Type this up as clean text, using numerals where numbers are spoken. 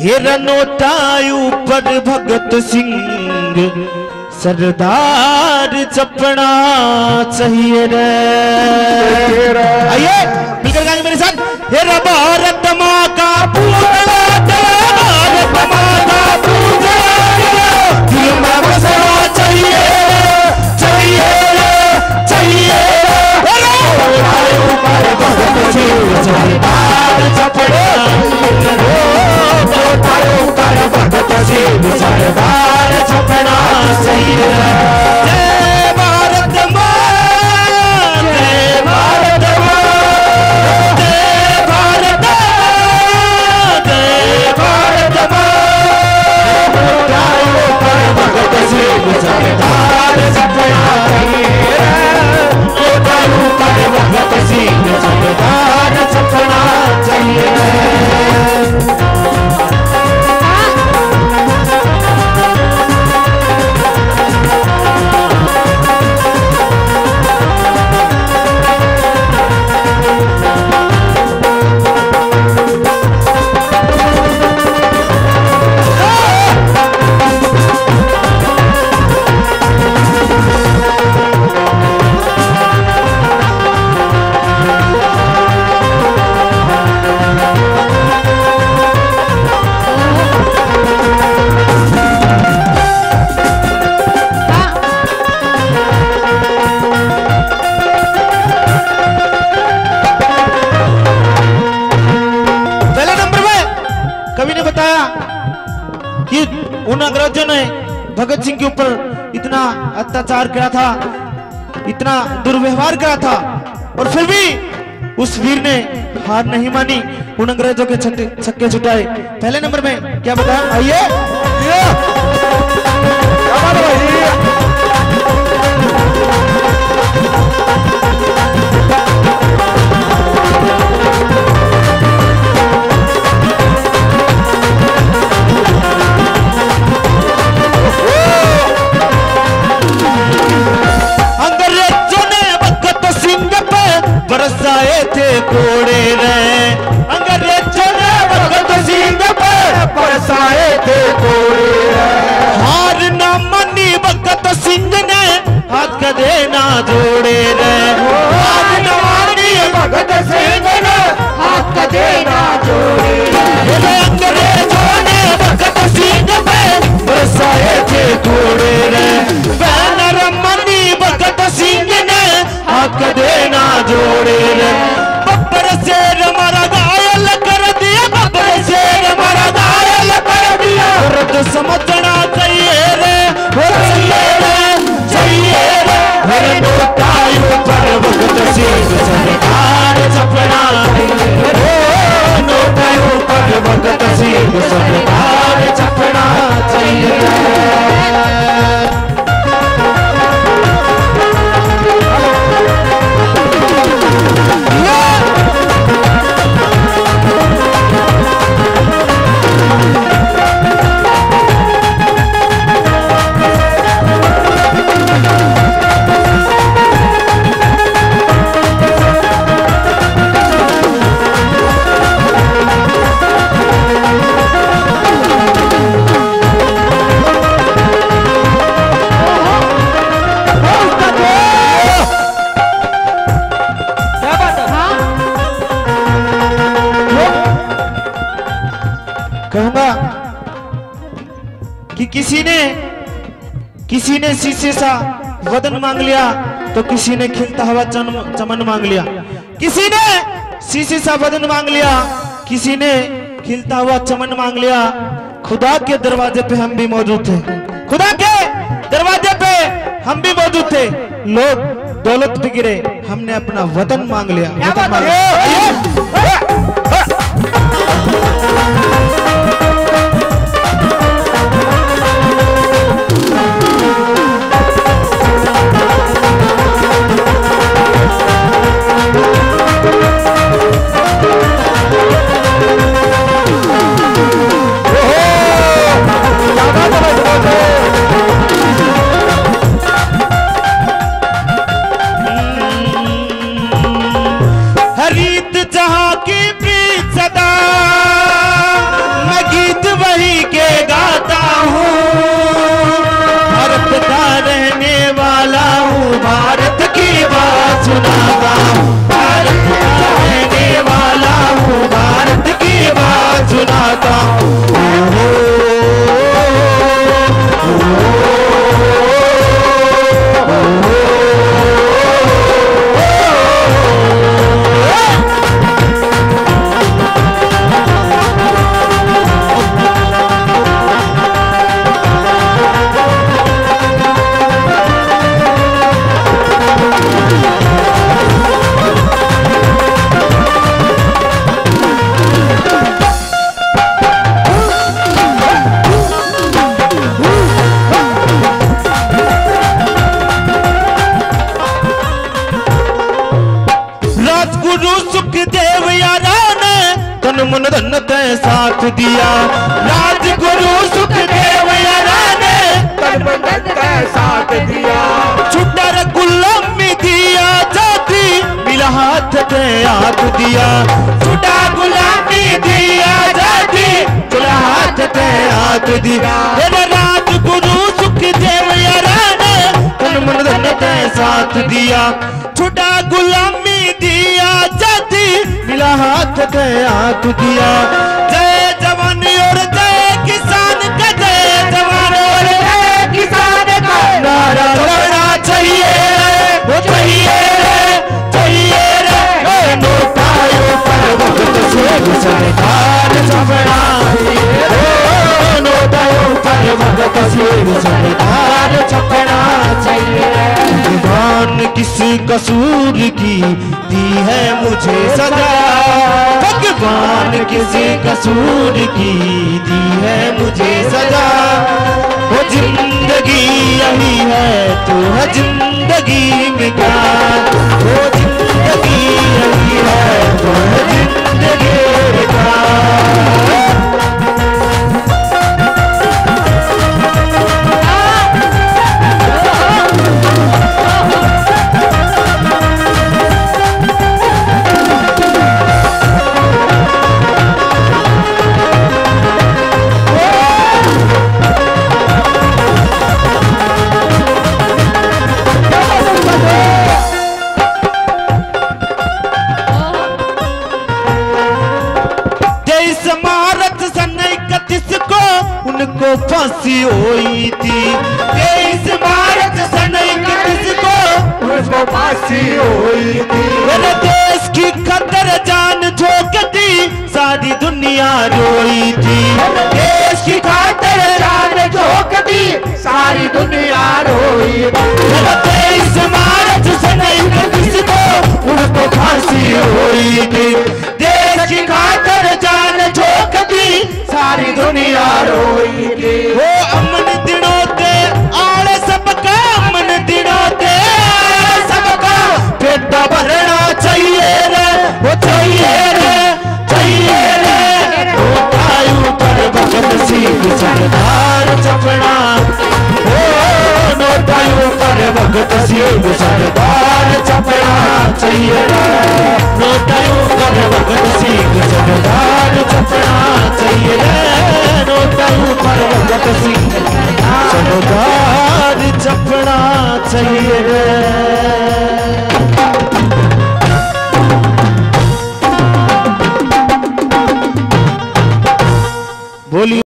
Hera NOTA ऊपर भगत सिंह सरदार चपना चाहिए रे। आइए मिलकर गाएंगे मेरे साथ। हेरा भारत माँ का पूरा भारत माँ का पूजा दिल में बसना चाहिए चाहिए चाहिए। सरदार चपना सरदार छपना सही है। जय भारत माँ जय भारत माँ जय भारत जय भारत माँ। भगत सिंह सरदार छपना सही है। भगत सिंह सरदार छपना चाहिए। उन अंग्रेजों ने भगत सिंह के ऊपर इतना अत्याचार किया था, इतना दुर्व्यवहार किया था, और फिर भी उस वीर ने हार नहीं मानी, उन अंग्रेजों के छक्के छुटाए। पहले नंबर में क्या बताया, आइए बरसाए थे कोड़े रे, अंग्रेजों ने भगत सिंह पे बरसाए थे कोड़े रे। हार न मानी भगत सिंह ने हाथ कदे ना जोड़े रे। हार न मानी भगत सिंह ने हाथ कदे ना जोड़े रे। अंग्रेजों ने भगत सिंह पे बरसाए थे कोड़े रे। बैनर मानी भगत सिंह ने हाथ कदे ना जोड़े रे। बब्बर शेर हमारा घायल कर दिया, बब्बर शेर हमारा घायल कर दिया। औरत समझना चाहिए रे, चाहिए रे, चाहिए रे। मेरे नोटाइयों पर भगत सिंह सरदार छपना चाहिए रे। नोटाइयों पर भगत सिंह सरदार छपना चाहिए रे। कहूंगा कि किसी ने शीशे सा वदन मांग लिया तो किसी ने खिलता हुआ चमन मांग लिया। किसी ने शीशे सा वदन मांग लिया, किसी ने खिलता हुआ चमन मांग लिया। खुदा के दरवाजे पे हम भी मौजूद थे, खुदा के दरवाजे पे हम भी मौजूद थे। लोग दौलत पे गिरे, हमने अपना वतन मांग लिया। हरीत जहां की प्रीत मन धन ते साथ दिया। राजगुरु सुखदेव यारा ने तन मन धन ते साथ दिया। छुटा रे गुलामी दिया जाती मिला हाथ ते हाथ दिया। छुटा गुलामी दिया जाती मिला हाथ ते हाथ दिया। राजगुरु सुखदेव यारा ने तन मन धन ते साथ दिया। छुटा गुलामी दिया जाती मिला हाथ ते हाथ दिया। जय जवान और जय किसान का, जय जवान और जय किसान का नारा लगना चाहिए, वो चाहिए चाहिए रे। नोटायों पर वक्त से सरकार छपना, नोटायों पर वक्त से सरकार छपना चाहिए। भगवान किस कसूर की दी है मुझे सजा, भगवान किस कसूर की दी है मुझे सजा। वो जिंदगी यही है तो है जिंदगी में क्या, वो जिंदगी यही है तो है जिंदगी में क्या। उनको फांसी हुई थी 23 मार्च सन 31 को, उनको फांसी हुई थी। मेरे देश की खातिर जान झोंक दी सारी दुनिया रोई थी। देश की खातिर जान झोंक दी सारी दुनिया रोई थी। 23 मार्च सन 31 को उनको फांसी हुई थी। देश की खातिर जान झोंक दी सारी दुनिया रोई थी। वो अमन दिनों ते आले सबका, अमन दिनों ते सबका पेटा भरना चाहिए रे, वो चाहिए रे चाहिए रे। नोटायों पर भगत सिंह सरदार छपना, ओ नोटायों पर भगत सिंह सरदार छपना चाहिए रे। नोटायों पर भगत सिंह सरदार छपना चाहिए रे। नोटायों पर भगत सिंह सरदार छपना चाहिए रे। बोलिए।